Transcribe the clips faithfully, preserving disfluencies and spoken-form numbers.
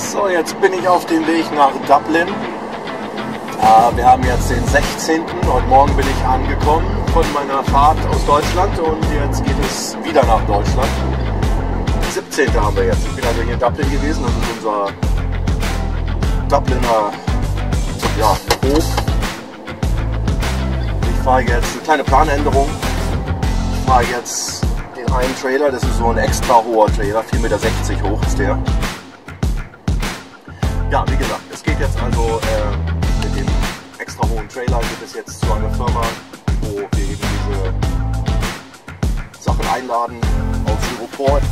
So, jetzt bin ich auf dem Weg nach Dublin. Äh, wir haben jetzt den sechzehnten Heute Morgen bin ich angekommen von meiner Fahrt aus Deutschland und jetzt geht es wieder nach Deutschland. siebzehnten haben wir jetzt. Ich bin also hier in Dublin gewesen. Das ist unser Dubliner ja, Hof. Ich fahre jetzt eine kleine Planänderung. Ich fahre jetzt den einen Trailer, das ist so ein extra hoher Trailer, vier Meter sechzig hoch ist der. Ja, wie gesagt, es geht jetzt also äh, mit dem extra hohen Trailer geht es jetzt zu einer Firma, wo wir eben diese Sachen einladen auf Styropor.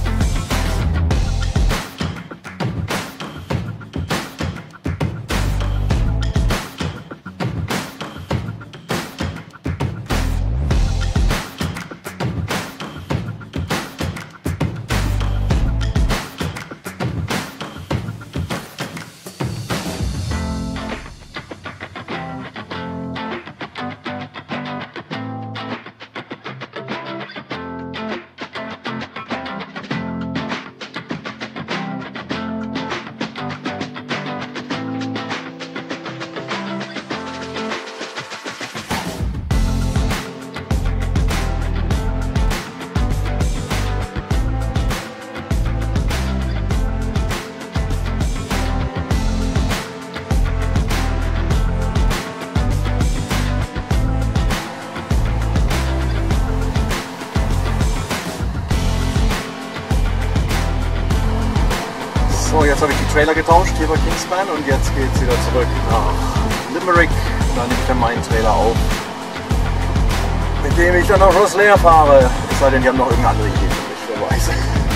So, jetzt habe ich die Trailer getauscht hier bei Kingspan und jetzt geht es wieder zurück nach Limerick. Da nehme ich dann meinen Trailer auf, mit dem ich dann nach Rosslare fahre. Es sei denn, die haben noch irgendeine andere Idee für mich, wer weiß.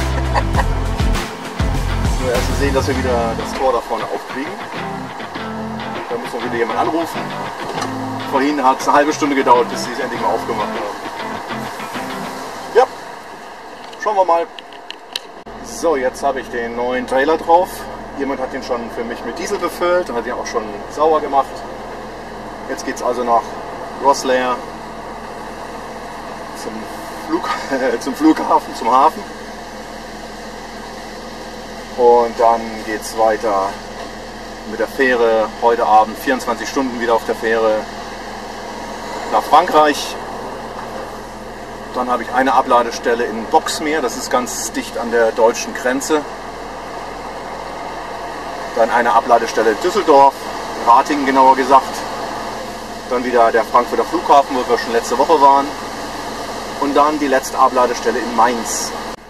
So, erst sehen, dass wir wieder das Tor da vorne aufkriegen. Da muss noch wieder jemand anrufen. Vorhin hat es eine halbe Stunde gedauert, bis sie es endlich mal aufgemacht haben. Ja, schauen wir mal. So, jetzt habe ich den neuen Trailer drauf. Jemand hat den schon für mich mit Diesel befüllt und hat ihn auch schon sauer gemacht. Jetzt geht es also nach Rosslare zum, Flug, äh, zum Flughafen, zum Hafen. Und dann geht es weiter mit der Fähre. Heute Abend vierundzwanzig Stunden wieder auf der Fähre nach Frankreich. Dann habe ich eine Abladestelle in Boxmeer, das ist ganz dicht an der deutschen Grenze. Dann eine Abladestelle in Düsseldorf, Ratingen genauer gesagt. Dann wieder der Frankfurter Flughafen, wo wir schon letzte Woche waren. Und dann die letzte Abladestelle in Mainz.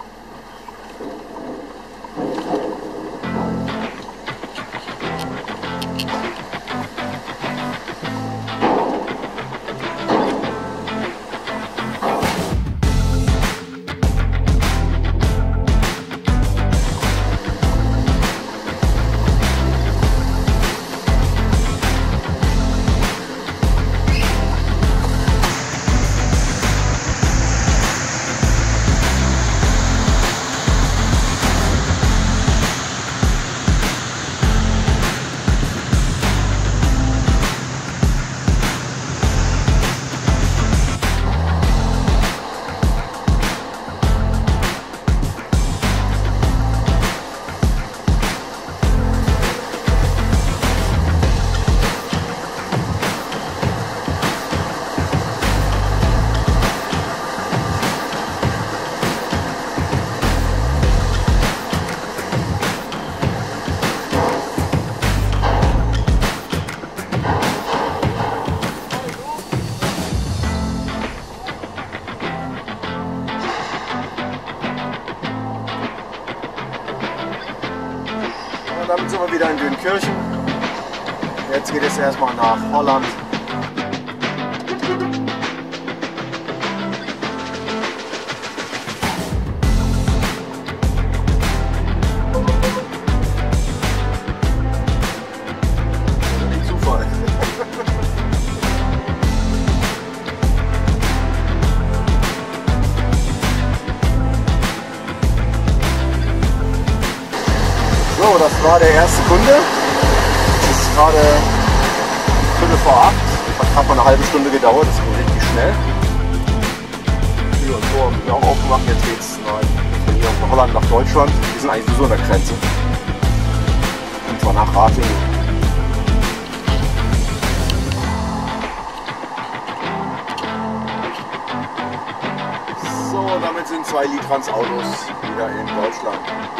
Und damit sind wir wieder in Dünkirchen. Jetzt geht es erstmal nach Holland. Nicht Zufall. So, das war der erste Kunde. Es ist gerade Viertel vor acht. Das hat mal eine halbe Stunde gedauert, das ging richtig schnell. Tür und Tor haben wir auch aufgemacht. Jetzt geht es von hier aus Holland nach Deutschland. Wir sind eigentlich so an der Grenze. etwa nach Ratingen. So, damit sind zwei Litrans-Autos wieder in Deutschland.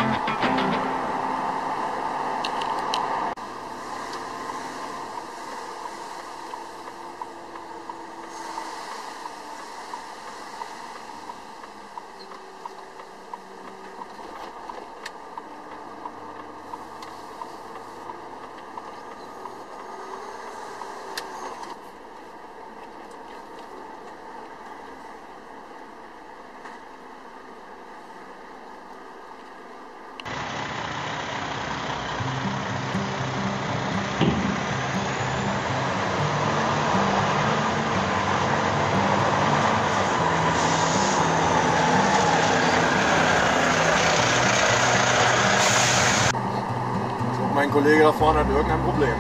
Mein Kollege da vorne hat irgendein Problem.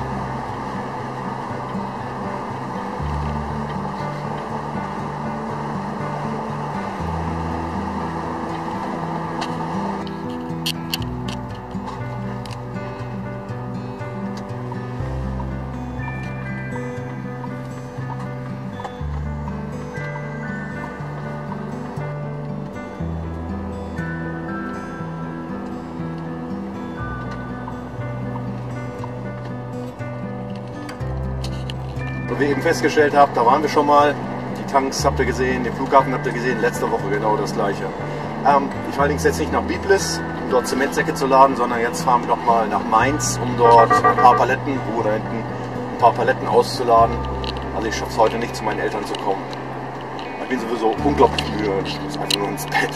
Und wie ihr eben festgestellt habt, da waren wir schon mal. Die Tanks habt ihr gesehen, den Flughafen habt ihr gesehen, letzte Woche genau das gleiche. Ähm, ich fahre allerdings jetzt nicht nach Biblis, um dort Zementsäcke zu laden, sondern jetzt fahren wir noch mal nach Mainz, um dort ein paar Paletten, wo da hinten ein paar Paletten auszuladen. Also ich schaffe es heute nicht, zu meinen Eltern zu kommen. Ich bin sowieso unglaublich müde, ich muss einfach nur ins Bett.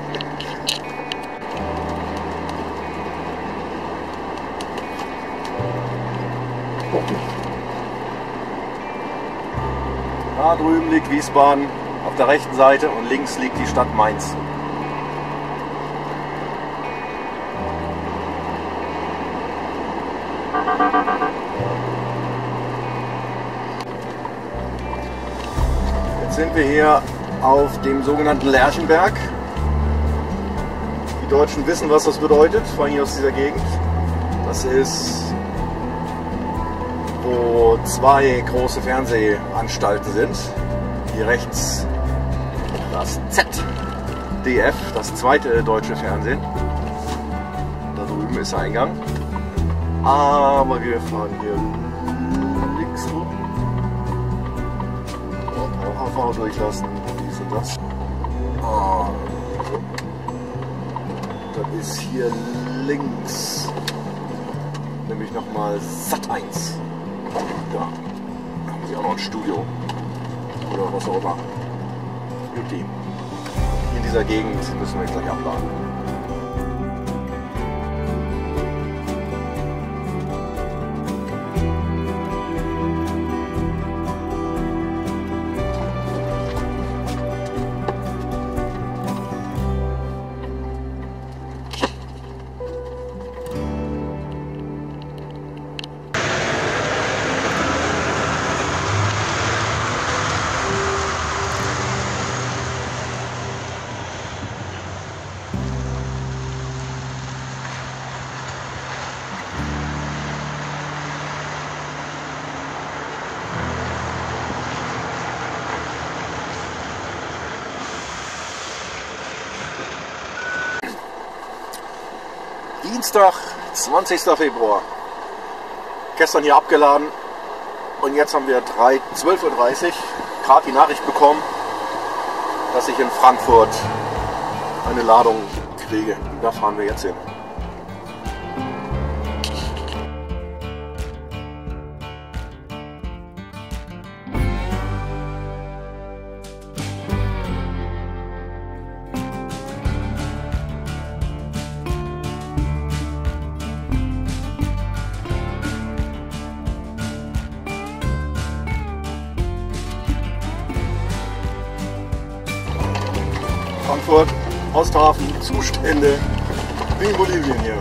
Da drüben liegt Wiesbaden auf der rechten Seite und links liegt die Stadt Mainz. Jetzt sind wir hier auf dem sogenannten Lerchenberg. Die Deutschen wissen, was das bedeutet, vor allem hier aus dieser Gegend. Das ist, wo zwei große Fernsehanstalten sind. Hier rechts das Z D F, das zweite deutsche Fernsehen. Da drüben ist der Eingang. Aber wir fahren hier links rum. Und auch Fahrer durchlassen. Wie ist das? Ah, das ist hier links. Nämlich nochmal Sat eins. Da haben sie auch noch ein Studio oder was auch immer. Juti. In dieser Gegend müssen wir jetzt gleich abladen. Dienstag, zwanzigster Februar. Gestern hier abgeladen und jetzt haben wir zwölf Uhr dreißig gerade die Nachricht bekommen, dass ich in Frankfurt eine Ladung kriege. Da fahren wir jetzt hin. Frankfurt, Osthafen, Zustände wie in Bolivien hier.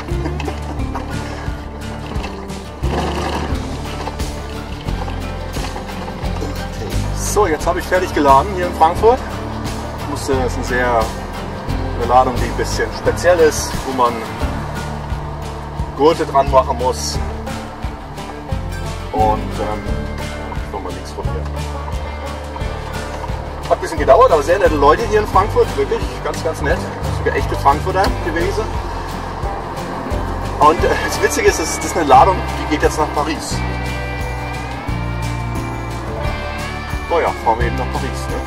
So, jetzt habe ich fertig geladen hier in Frankfurt. Ich musste, das ist eine sehr eine Ladung, die ein bisschen speziell ist, wo man Gurte dran machen muss. Und ähm, nochmal links von hier. Hat ein bisschen gedauert, aber sehr nette Leute hier in Frankfurt, wirklich ganz, ganz nett. Sogar echte Frankfurter gewesen. Und äh, das Witzige ist, das ist eine Ladung, die geht jetzt nach Paris. Oh ja, fahren wir eben nach Paris. Ne?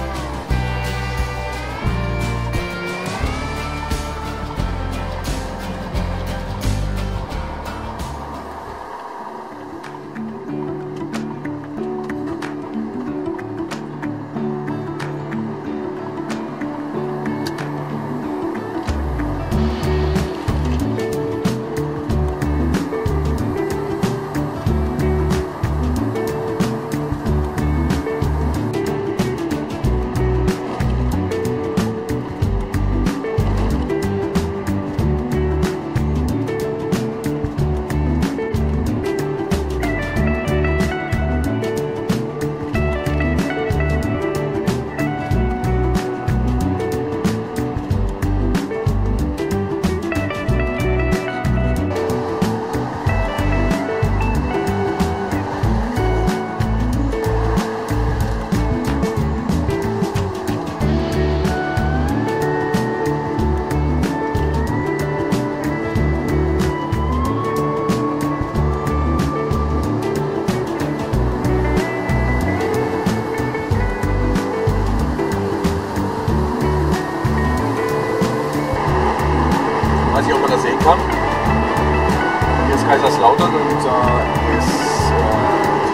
weiß nicht, ob man das sehen kann. Hier ist Kaiserslautern und da äh, ist, äh,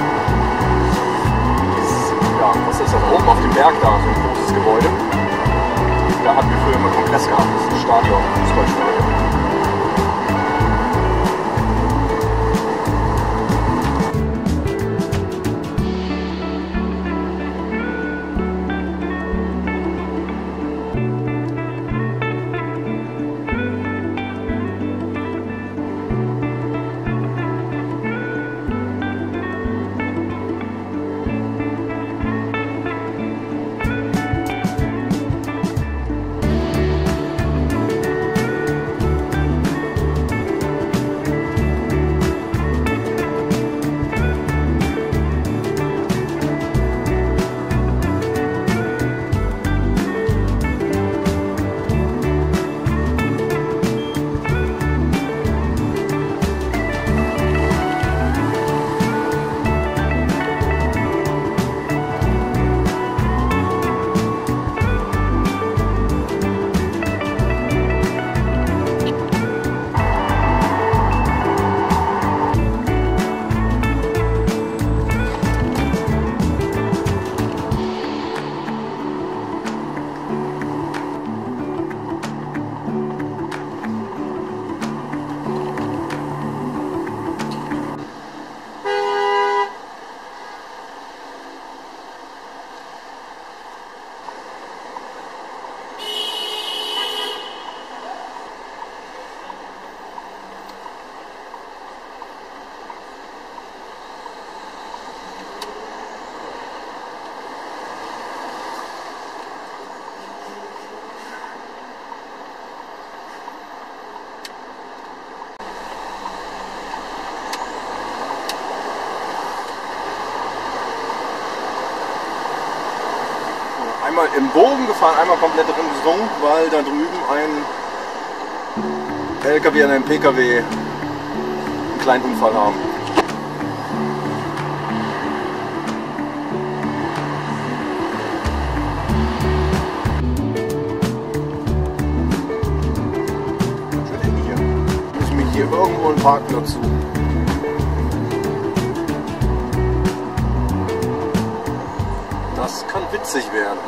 ist, ja, was ist das, oben auf dem Berg da, so ein großes Gebäude. Da hatten wir früher immer Kongress gehabt, das ist ein Stadion, ein Fußballstadion. Einmal im Bogen gefahren, einmal komplett rumgesungen, weil da drüben ein L K W und ein P K W einen kleinen Unfall haben. Schön eng hier. Ich muss mir hier irgendwo einen Parkplatz suchen. Das kann witzig werden.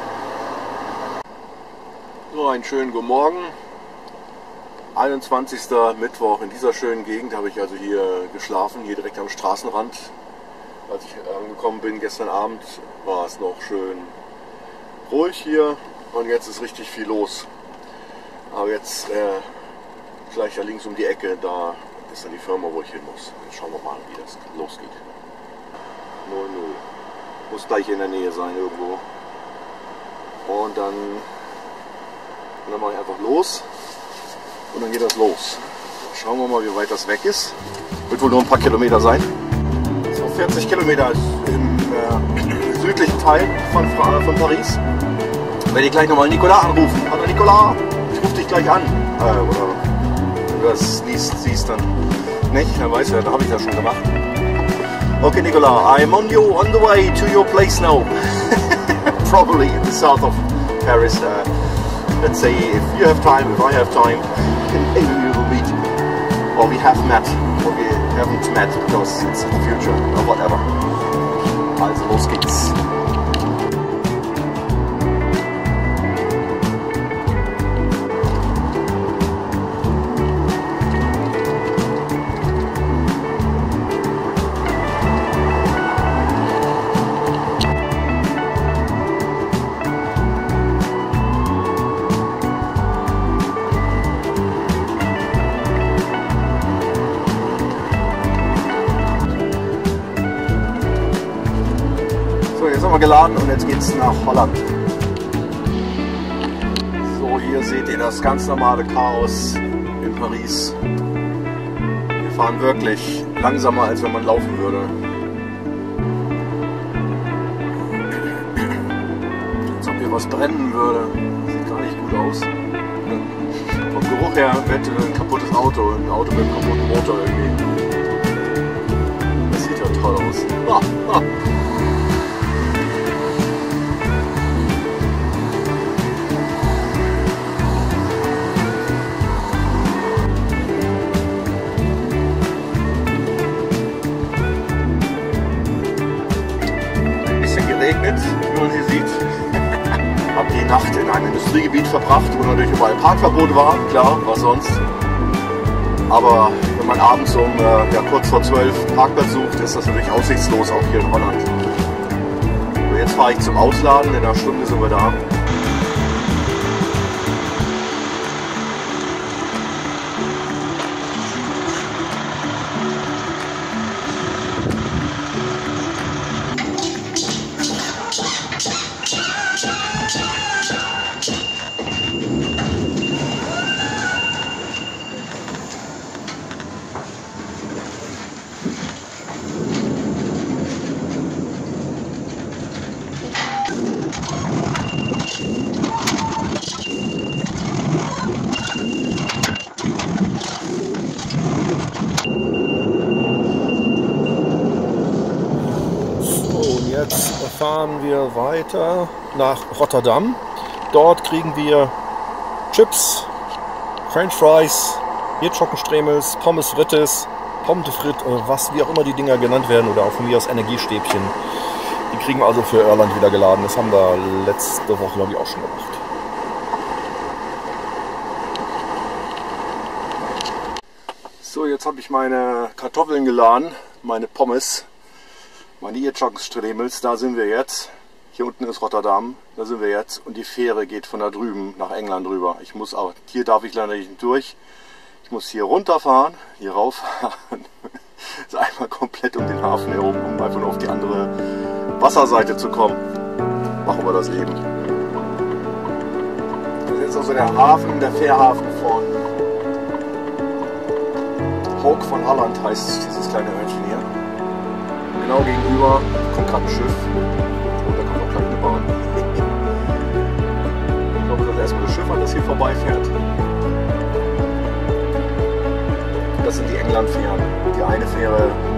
So, einen schönen guten Morgen. einundzwanzigsten Mittwoch. In dieser schönen Gegend habe ich also hier geschlafen, hier direkt am Straßenrand. Als ich angekommen bin gestern Abend, war es noch schön ruhig hier und jetzt ist richtig viel los. Aber jetzt äh, gleich da links um die Ecke, da ist dann die Firma, wo ich hin muss. Jetzt schauen wir mal, wie das losgeht. null null. Muss gleich in der Nähe sein irgendwo. Und dann, und dann mache ich einfach los und dann geht das los. Schauen wir mal, wie weit das weg ist. Wird wohl nur ein paar Kilometer sein. So vierzig Kilometer im äh, südlichen Teil von, von Paris. Werde ich gleich nochmal Nicolas anrufen. Hallo Nicolas, ich rufe dich gleich an. Äh, oder wenn du das liest, siehst dann nicht, dann weißt du ja, da habe ich das schon gemacht. Okay Nicolas, I'm on you on the way to your place now. Probably in the south of Paris. Uh, let's say if you have time, if I have time, maybe we will meet, or we have met, or we haven't met because it's in the future or whatever. Also los geht's. Jetzt haben wir geladen und jetzt geht es nach Holland. So, hier seht ihr das ganz normale Chaos in Paris. Wir fahren wirklich langsamer, als wenn man laufen würde. Als ob hier was brennen würde. Sieht gar nicht gut aus. Vom Geruch her hätte ein kaputtes Auto, ein Auto mit einem kaputten Motor irgendwie. Das sieht ja toll aus. Ah, ah. Geregnet, wie man hier sieht. Habe die Nacht in einem Industriegebiet verbracht, wo natürlich überall Parkverbot war, klar, was sonst. Aber wenn man abends um äh, ja, kurz vor zwölf einen Parkplatz sucht, ist das natürlich aussichtslos, auch hier in Holland. Und jetzt fahre ich zum Ausladen, in einer Stunde sind wir da. Jetzt fahren wir weiter nach Rotterdam. Dort kriegen wir Chips, French Fries, Bierschockenstremels, Pommes frites, Pommes de frites, was wie auch immer die Dinger genannt werden, oder auch von mir aus Energiestäbchen. Die kriegen wir also für Irland wieder geladen. Das haben wir letzte Woche, glaube ich, auch schon gemacht. So, jetzt habe ich meine Kartoffeln geladen, meine Pommes. Meine Bierschockenstremels, da sind wir jetzt. Hier unten ist Rotterdam, da sind wir jetzt. Und die Fähre geht von da drüben nach England rüber. Ich muss auch, hier darf ich leider nicht durch. Ich muss hier runterfahren, hier rauffahren. Also einmal komplett um den Hafen herum, um einfach nur auf die andere Wasserseite zu kommen. Machen wir das eben. Das ist jetzt also der Hafen, der Fährhafen von Hoek van Holland, heißt dieses kleine Örtchen hier. Genau gegenüber kommt gerade ein Schiff und da kommt auch gleich eine Bahn. Ich glaube, das ist erstmal das Schiff an, das hier vorbeifährt. Das sind die England-Fähren. Die eine Fähre